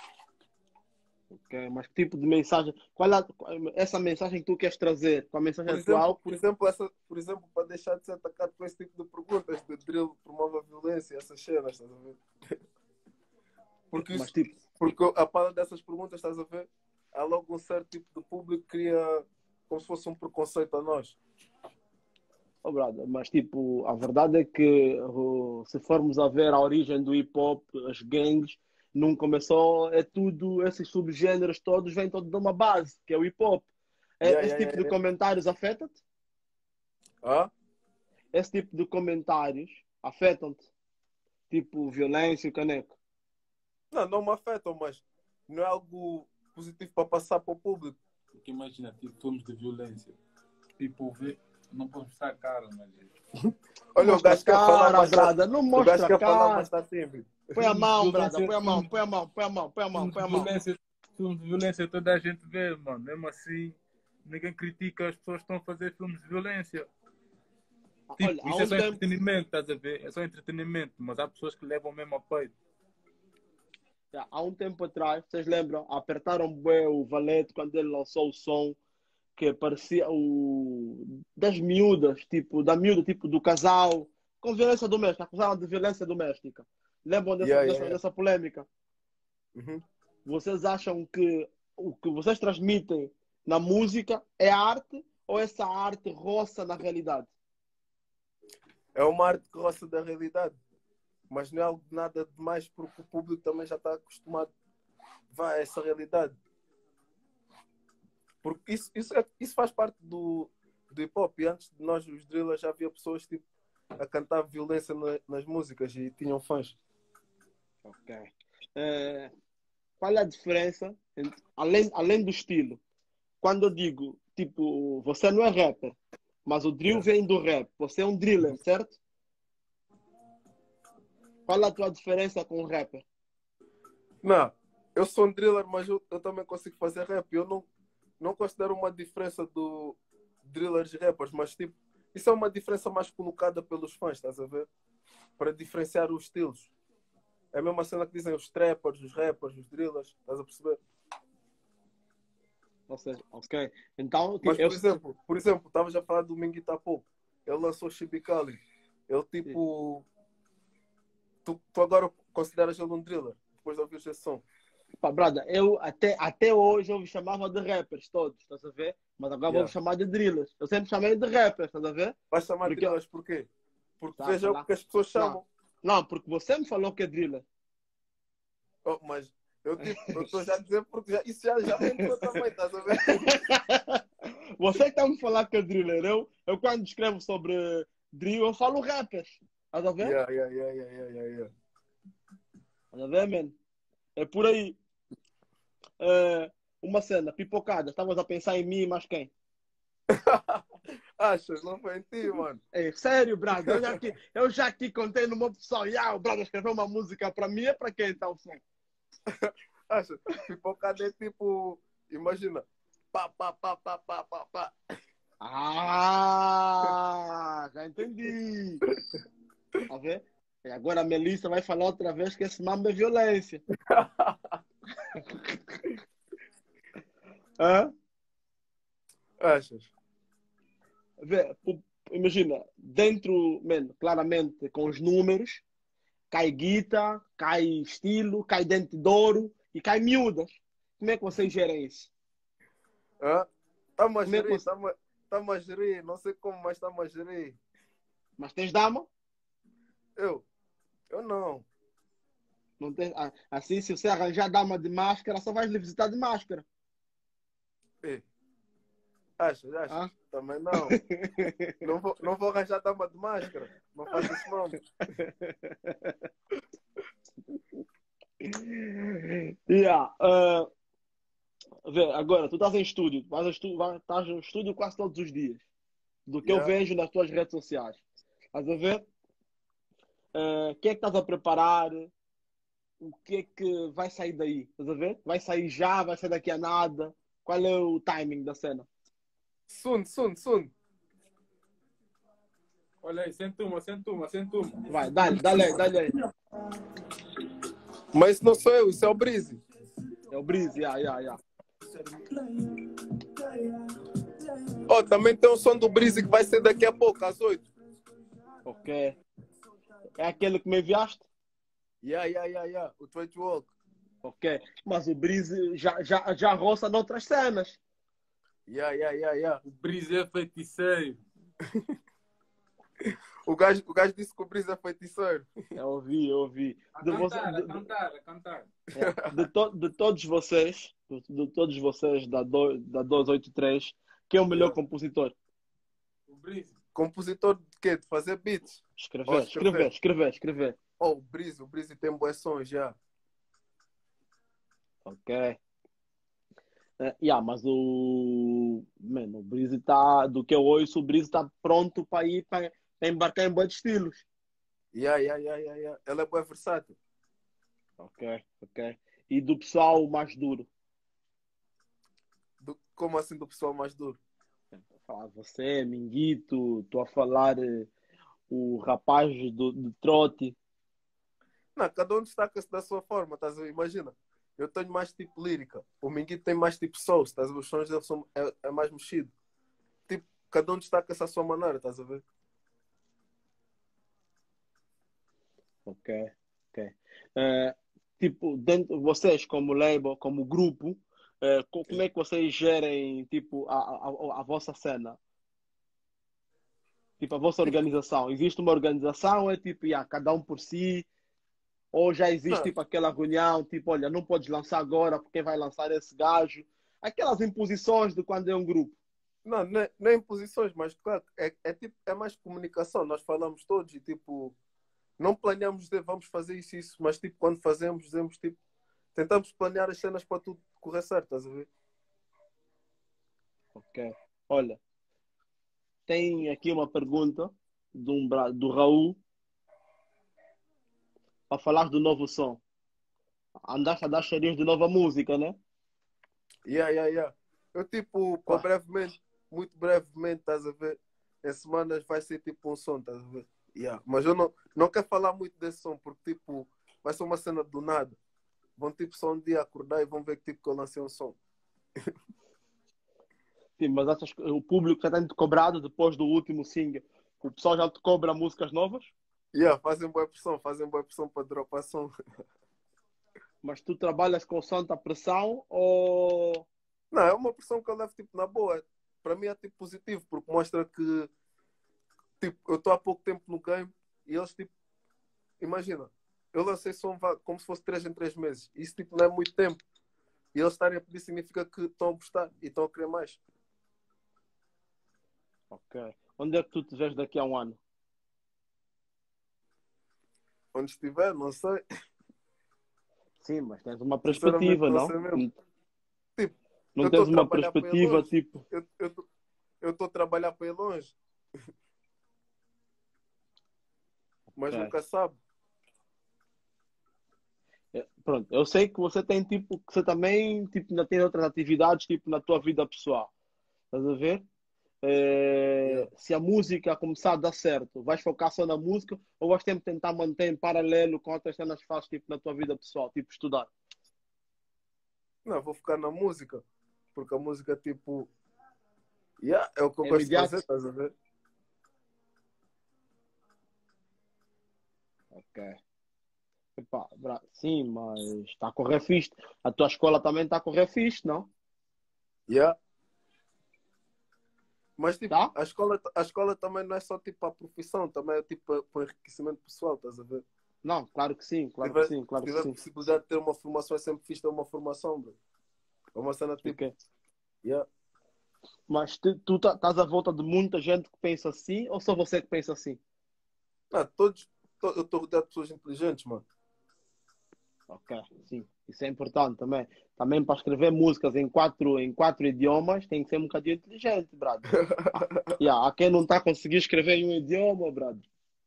Ok, mas que tipo de mensagem? Essa mensagem que tu queres trazer? Com a mensagem atual? Por exemplo, para deixar de ser atacado com esse tipo de perguntas, de drill promove a violência, essas cenas, estás a ver? Porque, Mas, tipo, porque a par dessas perguntas, estás a ver? Há logo um certo tipo de público que cria como se fosse um preconceito a nós. oh, brother, mas tipo, a verdade é que se formos a ver a origem do hip hop, as gangues, não começou, é tudo, esses subgêneros todos vêm todos de uma base, que é o hip hop. Esse tipo de comentários afeta-te? Ah? Esse tipo de comentários afetam-te? Tipo, violência e caneco? Não me afetam, mas não é algo positivo para passar para o público. Porque imagina, tipo, filmes de violência. Tipo, não posso mostrar a cara, mas... Olha, o gajo quer falar mais brada, não mostra a cara. Mas está tímido. Põe a mão, brada, põe a mão, põe a mão, põe a mão, põe a mão, põe a mão. Filmes de violência toda a gente vê, mano. Mesmo assim, ninguém critica as pessoas que estão a fazer filmes de violência. Tipo, Olha, há isso é um só tempo. entretenimento, estás a ver? É só entretenimento, mas há pessoas que levam mesmo a peito. Há um tempo atrás, vocês lembram? Apertaram bem o Valete quando ele lançou o som que parecia o das miúdas, tipo, da miúda, tipo, do casal, com violência doméstica, acusaram de violência doméstica. Lembram Yeah, yeah, yeah. dessa polêmica? Uhum. Vocês acham que o que vocês transmitem na música é arte ou essa arte roça na realidade? É uma arte que roça da realidade, mas não é algo de nada demais porque o público também já está acostumado a essa realidade. Porque isso faz parte do hip hop. E antes de nós, os drillers, já havia pessoas tipo, a cantar violência nas músicas e tinham fãs. Ok. Qual é a diferença, além do estilo? Quando eu digo, tipo, você não é rapper, mas o drill Yeah. vem do rap, você é um driller, certo? Qual é a tua diferença com o rapper? Não, eu sou um driller, mas eu também consigo fazer rap. Eu não considero uma diferença do drillers e rappers, mas tipo, isso é uma diferença mais colocada pelos fãs, estás a ver? Para diferenciar os estilos. É a mesma cena que dizem os trappers, os rappers, os drillers, estás a perceber? Ou seja, ok. Então, Mas, eu, por exemplo, estavas a falar do Minguita há pouco. Ele lançou Chibicali. Ele, tipo... Tu agora consideras ele um driller? Depois de ouvir esse som? pá, brada, eu até hoje eu me chamava de rappers todos, estás a ver? Mas agora vou me Yeah. chamar de drillers. Eu sempre chamei de rappers, estás a ver? Vais chamar de Porque, drillers porquê? Porque tá, veja tá o lá. que as pessoas chamam. Não, porque você me falou que é driller. Oh, mas eu estou já a dizer porque isso já me entrou também, estás a ver? Você que está a me falar que é driller. Eu quando escrevo sobre drill, eu falo rappers. Estás a ver? Yeah. Estás a ver, man? É por aí. Uma cena, pipocada. Estavas a pensar em mim, mas quem? Achas? Não foi em ti, mano. É, sério, brother. Eu já aqui contei numa opção. O brother escreveu uma música para mim. É para quem então? Achas? Pipocada é tipo... Imagina. Pá, pá, pá, pá, pá, pá, pá. Já entendi. Tá vendo? E agora a Melissa vai falar outra vez que esse mambo é violência. Hã? Achas? Vê, imagina, dentro, mano, claramente, com os números, cai guita, cai estilo, cai dente de ouro e cai miúdas. Como é que vocês gerem isso? Está-me a Como é que gerir, você... está-me a gerir. Não sei como, mas está-me a gerir. Mas tens dama? Eu não. Não tem... Assim, se você arranjar dama de máscara, só vais lhe visitar de máscara. Ei. Achas? Ah? Também não. Não vou arranjar dama de máscara. Não faço isso não. Yeah. Vê, agora, tu estás em estúdio. Estás no estúdio quase todos os dias. Do que eu Yeah. vejo nas tuas redes sociais. Estás a ver? O que é que estás a preparar? O que é que vai sair daí? Estás a ver? Vai sair já? Vai sair daqui a nada? Qual é o timing da cena? Sun. Olha aí, senta uma. Vai, dá-lhe aí. Mas isso não sou eu, isso é o Breezy. É o Breeze, yeah. Oh, também tem um som do Breezy que vai ser daqui a pouco, às 8. Ok. É aquele que me enviaste? Yeah. O Trade Walk. Ok. Mas o Breeze já roça noutras cenas. Yeah. O Breeze é feiticeiro. O gajo disse que o Breezy é feiticeiro. Eu ouvi. A De, você, cantar. de todos vocês, da 283, quem é o melhor Yeah. compositor? O Breeze. Compositor de quê? De fazer beats? Escrever. Oh, o Breezy tem bons sons já. Ok. Mas o Breeze tá, do que eu ouço, o Breeze está pronto para ir para embarcar em bons estilos. Yeah. Ela é bem versátil. Ok. E do pessoal mais duro? Como assim do pessoal mais duro? Falar você, Minguito, estou a falar o rapaz do trote. Não, cada um destaca-se da sua forma, estás a ver? Imagina, eu tenho mais tipo lírica, o Minguito tem mais tipo soul, estás a ver? Os sons dele é mais mexido. Tipo, cada um destaca-se à sua maneira, estás a ver? Ok, ok. Eh, tipo, dentro vocês como label, como grupo, como é que vocês gerem tipo a vossa cena? Tipo, a vossa Tipo, organização. Existe uma organização ou é tipo, cada um por si? Ou já existe não, tipo aquela reunião, tipo, olha, não podes lançar agora porque quem vai lançar é esse gajo? Aquelas imposições de quando é um grupo. não, nem posições, mas claro, tipo, é mais comunicação. Nós falamos todos e tipo, não planeamos dizer vamos fazer isso e isso, mas tipo, quando fazemos, dizemos tipo, tentamos planear as cenas para tudo correr certo, estás a ver? Ok. Olha, tem aqui uma pergunta do Raul para falar do novo som. Andaste a dar cheirinhos de nova música, né? Yeah. Eu tipo, para Pá, brevemente, muito brevemente, estás a ver? Em semanas vai ser tipo um som, estás a ver? Yeah. Mas eu não quero falar muito desse som, porque tipo, vai ser uma cena do nada. Vão tipo só um dia acordar e vão ver que tipo que eu lancei um som. sim, mas achas que o público já tem te cobrado depois do último single? O pessoal já te cobra músicas novas? Yeah, fazem boa pressão para dropar som. Mas tu trabalhas com santa pressão ou... Não, é uma pressão que eu levo tipo na boa. Para mim é tipo positivo, porque mostra que tipo, eu estou há pouco tempo no game e eles tipo, imagina, eu lancei som como se fosse 3 em 3 meses. Isso tipo não é muito tempo. E eles estarem a pedir significa que estão a gostar e estão a querer mais. Ok. Onde é que tu te vês daqui a um ano? Onde estiver, não sei. Sim, mas tens uma Sinceramente perspectiva, não não? sei mesmo. Tipo, eu Não estou a tens uma trabalhar para ir perspectiva, longe. tipo... Eu estou a trabalhar para ir longe, mas Ok. nunca sabe. Pronto, eu sei que você tem tipo, que você também tipo, ainda tem outras atividades tipo na tua vida pessoal. Estás a ver? Yeah. Se a música começar a dar certo, vais focar só na música ou vais sempre tentar manter em paralelo com outras cenas que fazes tipo, na tua vida pessoal, tipo estudar? Não, vou ficar na música, porque a música tipo, yeah, é o que eu É gosto de fazer, imediato? estás a ver? Ok. Epá, sim, mas está a correr fixe. A tua escola também está a correr fixe, não? Yeah. Mas tipo, Tá? a escola também não é só tipo a profissão, também é tipo para enriquecimento pessoal, estás a ver? Não, claro que sim, Se claro que tiver, sim, se claro que tiver sim. possibilidade de ter uma formação, é sempre fixe ter uma formação, bro. É uma cena tipo, Ok. yeah. Mas tu estás à volta de muita gente que pensa assim ou só você que pensa assim? Não, eu estou rodeado de pessoas inteligentes, mano. Ok, sim, isso é importante também. Também para escrever músicas em quatro idiomas tem que ser um bocadinho inteligente, brado. Há quem não está a conseguir escrever em um idioma, brado.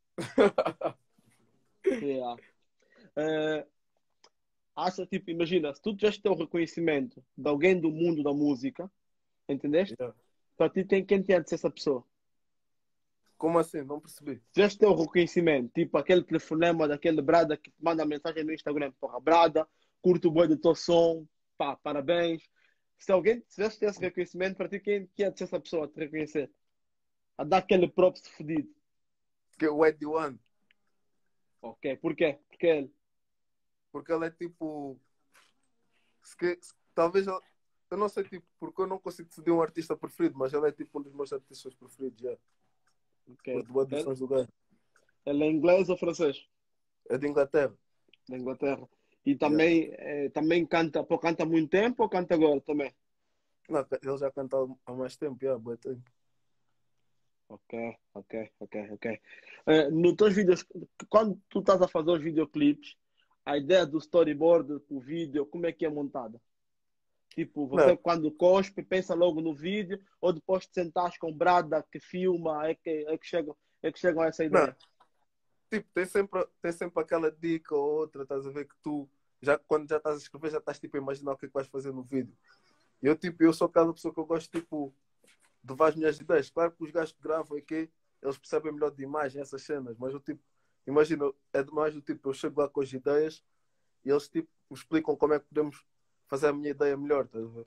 Yeah. Eh, acha, tipo, imagina, se tu tivesse ter o reconhecimento de alguém do mundo da música, entendeste? Yeah. Para ti, quem tinha de ser essa pessoa? Como assim? Não percebi. Tiveste ter o reconhecimento, tipo aquele telefonema daquele brada que te manda mensagem no Instagram, porra, brada, curto o boi do teu som, pá, parabéns. Se alguém tivesse ter esse reconhecimento, para ti, quem é de ser essa pessoa a te reconhecer? A dar aquele props fodido. Que é o Ed One. Ok, por quê? Porque ele. Porque ele é tipo. Talvez eu não sei tipo, porque eu não consigo decidir um artista preferido, mas ele é tipo um dos meus artistas preferidos, já. Ok. Curto bué dos Ele, sons do gajo. ele é inglês ou francês? É de Inglaterra. Da Inglaterra. E Yeah. também canta, pô, canta há muito tempo ou canta agora também? Não, ele já canta há mais tempo, já, bué tempo. Ok. Nos teus vídeos, quando tu estás a fazer os videoclipes, a ideia do storyboard, o vídeo, como é que é montada? Tipo, você Não, quando cospe, pensa logo no vídeo, ou depois de sentares com Brada que filma, é que chegam a essa não. ideia? Tipo, tem sempre aquela dica ou outra, estás a ver que tu, já, quando já estás a escrever, já estás tipo a imaginar o que é que vais fazer no vídeo. Eu sou aquela pessoa que eu gosto tipo de levar as minhas ideias. Claro que os gajos que gravam aqui eles percebem melhor de imagem, essas cenas, mas o tipo, imagina, é demais do tipo, eu chego lá com as ideias e eles tipo explicam como é que podemos fazer a minha ideia melhor, estás a ver?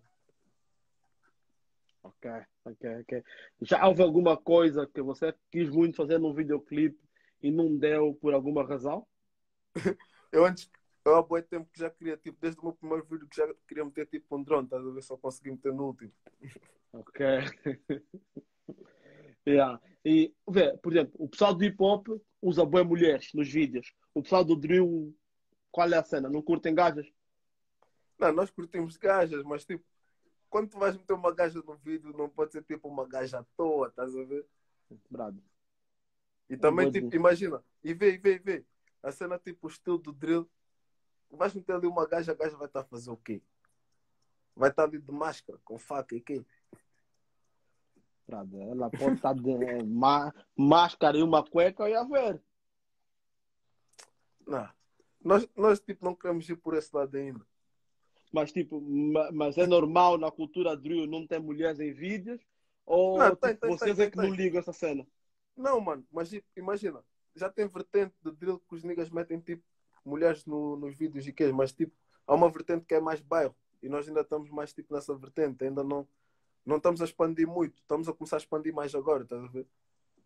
Ok, ok. Já houve alguma coisa que você quis muito fazer num videoclipe e não deu por alguma razão? Eu antes, eu há muito tempo que já queria, tipo, desde o meu primeiro vídeo que já queria meter tipo um drone, estás a ver? Só consegui meter no último. Ok. Yeah. E, vê, por exemplo, o pessoal do hip hop usa boas mulheres nos vídeos. O pessoal do drill, qual é a cena? Não curtem gajas? Não, nós curtimos gajas, mas tipo, quando tu vais meter uma gaja no vídeo, não pode ser tipo uma gaja à toa, estás a ver? Brado. E Um também, boi tipo, de... imagina, vê. A cena, tipo, o estilo do drill, vais meter ali uma gaja, a gaja vai estar a fazer o quê? Vai estar ali de máscara, com faca e quê? Brado. Ela pode estar de máscara e uma cueca, eu ia ver. Não. Nós, tipo, não queremos ir por esse lado ainda. Mas, tipo, mas é normal na cultura drill não ter mulheres em vídeos? Não, Ou, tem, tipo, tem, tem, vocês é tem, que não tem. ligam essa cena? Não, mano, mas tipo, imagina, já tem vertente de drill que os niggas metem, tipo, mulheres nos vídeos e quê, mas, tipo, há uma vertente que é mais bairro. E nós ainda estamos mais, tipo, nessa vertente. Ainda não estamos a expandir muito. Estamos a começar a expandir mais agora, estás a ver?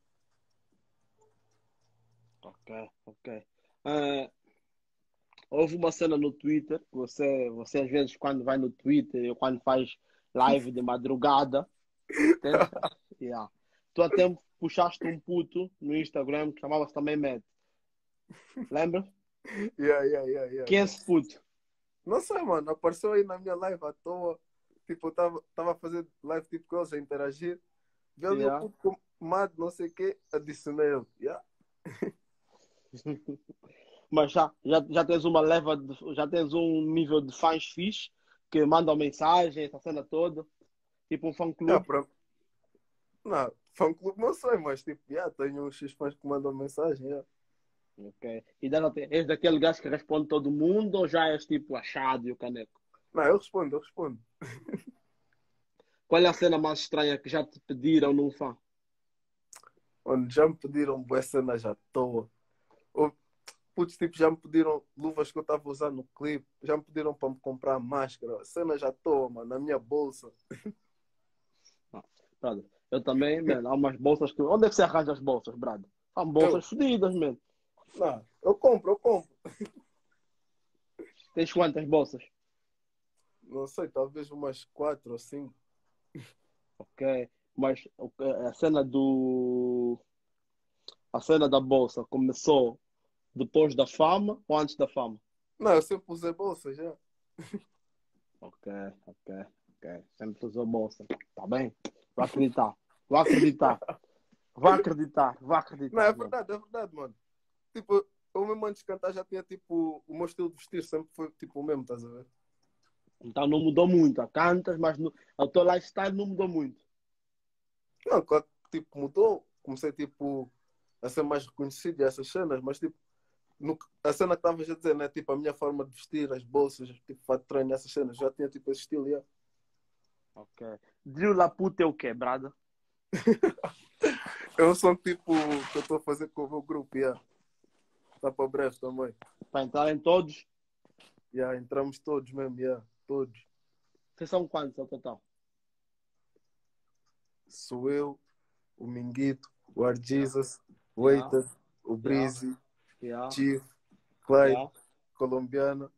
Ok. Ah, houve uma cena no Twitter, você às vezes quando vai no Twitter ou quando faz live de madrugada, entende? Yeah. Tu até puxaste um puto no Instagram que chamava-se também Matt. Lembra? Yeah. Quem é esse puto? Não sei, mano. Apareceu aí na minha live à toa. Tipo, eu tava a fazer live tipo com eles a interagir. Vi ali o Yeah. puto com mad, não sei o quê. Adicionei ele. Yeah. Mas já tens uma leva já tens um nível de fãs fixe que mandam mensagem, essa cena toda, tipo um fã Yeah, clube. Não, fã clube não sei, mas tipo, yeah, tenho uns X fãs que mandam mensagem. Yeah. Ok. E és daquele gajo que responde todo mundo ou já és tipo achado e o caneco? Não, eu respondo. Qual é a cena mais estranha que já te pediram num fã? Mano, já me pediram bué cenas à toa. Ou, putz, tipo, já me pediram luvas que eu estava usando no clipe. Já me pediram para me comprar máscara. Cenas à toa, mano, na minha bolsa. Ah, brother, eu também, mano, há umas bolsas que. Onde é que você arranja as bolsas, brother? São Eu? bolsas fodidas, mano. Não, eu compro. Tens quantas bolsas? Não sei, talvez umas 4 ou 5. Ok. Mas a cena do. A cena da bolsa começou depois da fama ou antes da fama? Não, eu sempre usei bolsa já. Ok. Sempre usou bolsa. Tá bem? Vou acreditar. Vou acreditar. Vou Não, acreditar, mano. é verdade, mano. Tipo, eu mesmo antes de cantar já tinha tipo, o meu estilo de vestir sempre foi tipo o mesmo, estás a ver? Então não mudou muito. Cantas, mas o teu lifestyle não mudou muito. Não, claro que tipo, mudou. Comecei tipo a ser mais reconhecido e essas cenas, mas tipo, a cena que estavas a dizer, né? Tipo, a minha forma de vestir, as bolsas, tipo, fato de treino, essas cenas, já tinha tipo esse estilo, yeah. Ok. Drill La Puta é o quê, brada? É um som tipo que eu estou a fazer com o meu grupo, yeah. Está para breve também. Para entrar em todos, Yeah, entramos todos mesmo, yeah, todos. vocês são quantos ao total? Sou eu, o Minguito, o Art Yeah. Jesus, o Yeah. Waiter, o Yeah. Breezy, Yeah. Chief, Clyde, Yeah. Colombiana.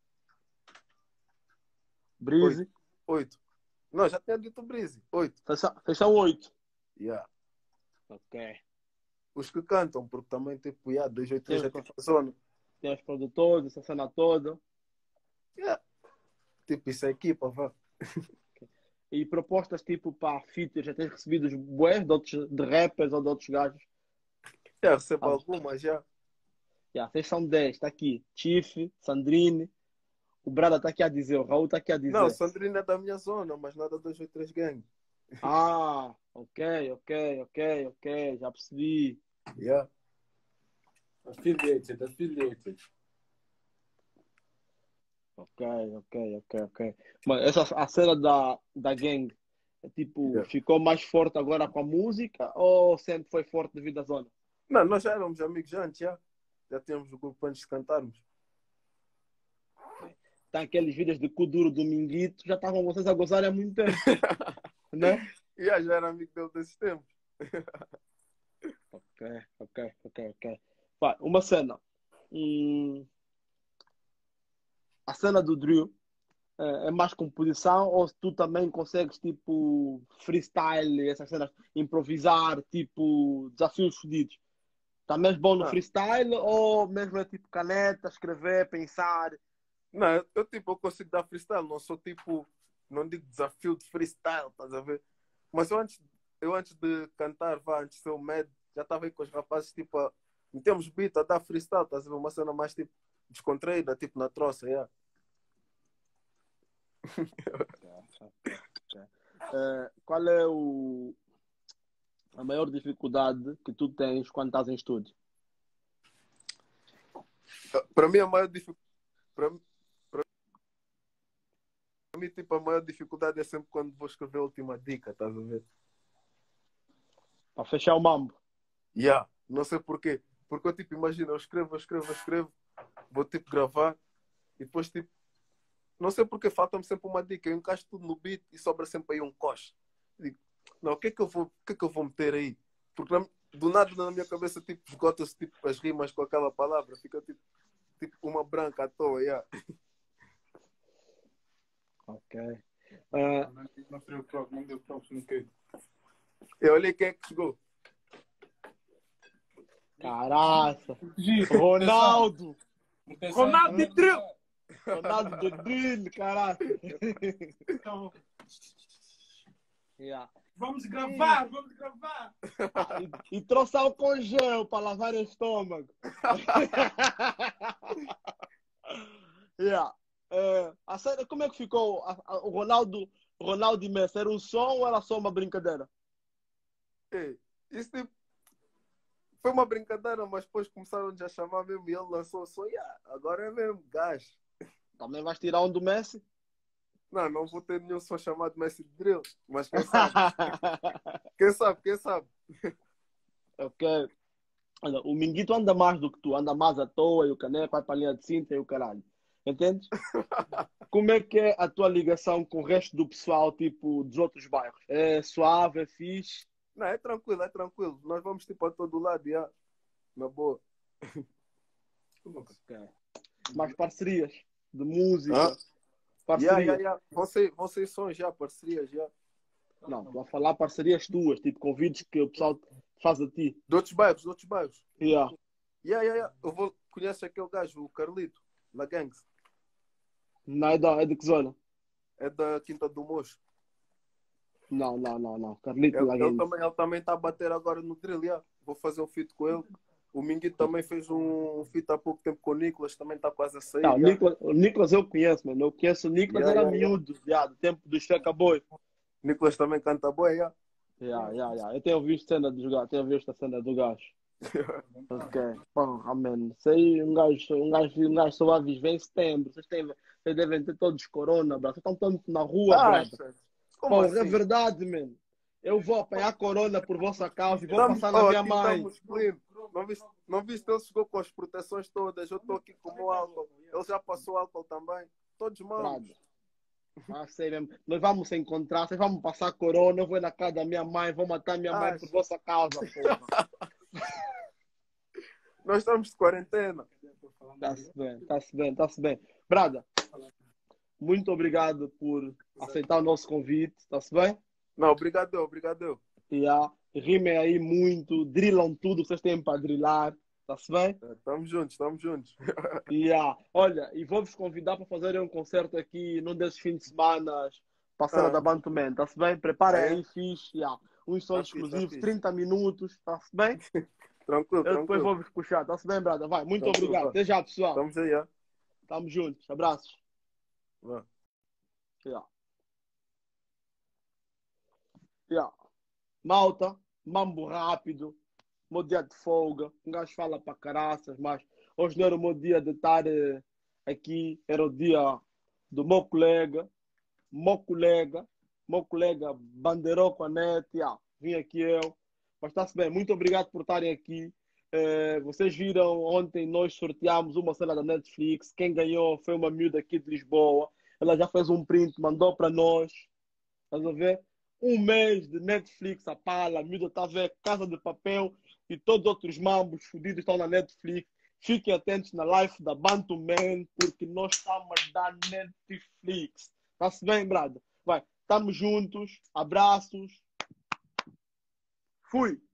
Oito. Breezy. 8. Não, já tinha dito Breezy. 8. Vocês são 8. Yeah. Ok. Os que cantam, porque também tipo, yeah, 283 Tem é tipo a zona. tem os produtores, essa cena toda. Yeah. Tipo, isso é equipa, vá. E propostas tipo para features, já tens recebido os bués de rappers ou de outros gajos? Já recebo Ah, algumas, já. já, vocês são 10, está aqui. Chief, Sandrine, o Brada está aqui a dizer, o Raul está aqui a Não, dizer. Sandrina é da minha zona, mas nada 283 gang. Ah, ok, já percebi. Yeah. Affiliated. Ok. Mas essa, a cena da gang, Tipo, Yeah. ficou mais forte agora com a música ou sempre foi forte devido à zona? Não, nós já éramos amigos antes, já. Já tínhamos o grupo antes de cantarmos. Tá aqueles vídeos de cu duro do Minguito, já estavam vocês a gozar há muito tempo, né? Já era amigo dele desses tempos. Ok. Vai, uma cena. A cena do drill é mais composição ou tu também consegues, tipo, freestyle, essas cenas, improvisar, tipo, desafios fodidos? Também és bom no Ah, freestyle ou mesmo é tipo caneta, escrever, pensar? não, tipo, eu consigo dar freestyle, não sou tipo, não digo desafio de freestyle, estás a ver? Mas eu antes de cantar, antes de ser o Med, já estava aí com os rapazes, tipo, metemos beat a dar freestyle, estás a ver? Uma cena mais tipo descontraída, tipo na troça, yeah. Qual é a maior dificuldade que tu tens quando estás em estúdio? Para mim, a maior dificuldade. Para mim, tipo, a maior dificuldade é sempre quando vou escrever a última dica, estás a ver? Para fechar o mambo. Yeah. Não sei porquê. Porque eu, tipo, imagina, eu escrevo, vou, tipo, gravar e depois, tipo, não sei porque falta-me sempre uma dica. Eu encaixo tudo no beat e sobra sempre aí um coche. Digo, não, o que é que eu vou meter aí? Porque do nada na minha cabeça, tipo, esgota-se, tipo, as rimas com aquela palavra. Fica, tipo uma branca à toa, yeah. Ok. Não deu props no quê? Eu olhei quem é que chegou. Caraca. Ronaldo. Ronaldo de Drill! Ronaldo de Drill, caraca. Então, Yeah. vamos gravar! E trouxe álcool gel para lavar o estômago. Yeah. A sério, como é que ficou o Ronaldo e Messi? Era um som ou era só uma brincadeira? Ei, isso tipo, foi uma brincadeira, mas depois começaram a chamar mesmo e ele lançou o som. Yeah, agora é mesmo, gás. Também vais tirar um do Messi? Não vou ter nenhum som chamado Messi de Drill, mas quem sabe? Quem sabe? Ok. Olha, o Minguito anda mais do que tu, anda mais à toa e o Caneco vai para a linha de cinta e o caralho. Entendes? Como é que é a tua ligação com o resto do pessoal, tipo, dos outros bairros? É suave, é fixe? Não, é tranquilo. Nós vamos tipo a todo lado, yeah. Na boa. Ok. Mais parcerias de música, Ah? parcerias. Yeah. Vocês são já parcerias, já. Não, estou a falar parcerias tuas, tipo convites que o pessoal faz a ti. De outros bairros. Yeah. Yeah. Conhece aquele gajo, o Carlito, na Gangs. Não é de que zona? É da Quinta do Mocho. Não. Carlito Laguinho. Ele também está a bater agora no drill, yeah. Vou fazer um feat com ele. O Minguito também fez um feat há pouco tempo com o Nicolas, também está quase a sair. Não, o Nicolas eu conheço, mano. Eu conheço o Nicolas, era miúdo, do tempo do Checa Boy. Nicolas também canta bem, yeah. Yeah. Eu tenho visto a cena do gajo, tenho visto a cena do gajo. Ok. Bom, amém. Isso aí, um gajo só vai viver em setembro. Vocês devem ter todos corona, bro. Vocês estão todos na rua, brother. Como Pô, assim? é verdade, mano. Eu vou apanhar corona por vossa causa e vou passar na minha mãe. Não viste? Ele chegou com as proteções todas. Eu estou aqui com o álcool. Ele já passou álcool também. Todos maus. Sei mesmo. Nós vamos se encontrar, vocês vão passar corona, eu vou na casa da minha mãe, vou matar minha mãe por vossa causa, porra. Nós estamos de quarentena. Tá-se bem. Brada, muito obrigado por aceitar o nosso convite, tá-se bem? Não, obrigado. Rimem aí muito, drillam tudo que vocês têm para drillar, tá-se bem? Estamos juntos. Olha, e vou-vos convidar para fazerem um concerto aqui num desses fins de semana para a cena da Bantuman, tá-se bem? Preparem aí, fixe, uns sons exclusivos, 30 minutos, tá-se bem? Tranquilo. Depois vou-vos puxar, tá-se bem, brada? Vai, muito Tranquilo, obrigado. Até já, pessoal. Estamos aí, já. Tamo juntos. Abraços. Vai. Malta, mambo rápido, meu dia de folga, um gajo fala para caraças, mas hoje não era o meu dia de estar aqui, era o dia do meu colega, meu colega bandeirou com a net, vim aqui eu. Mas está-se bem, muito obrigado por estarem aqui. Vocês viram ontem nós sorteámos uma cena da Netflix. Quem ganhou foi uma miúda aqui de Lisboa. Ela já fez um print, mandou para nós. Estás a ver? Um mês de Netflix a pala, a miúda está a ver Casa de Papel e todos os outros mambos fodidos estão na Netflix. Fiquem atentos na live da Bantu Man, porque nós estamos da Netflix. Está-se bem, brada? Vai, estamos juntos. Abraços. Fui.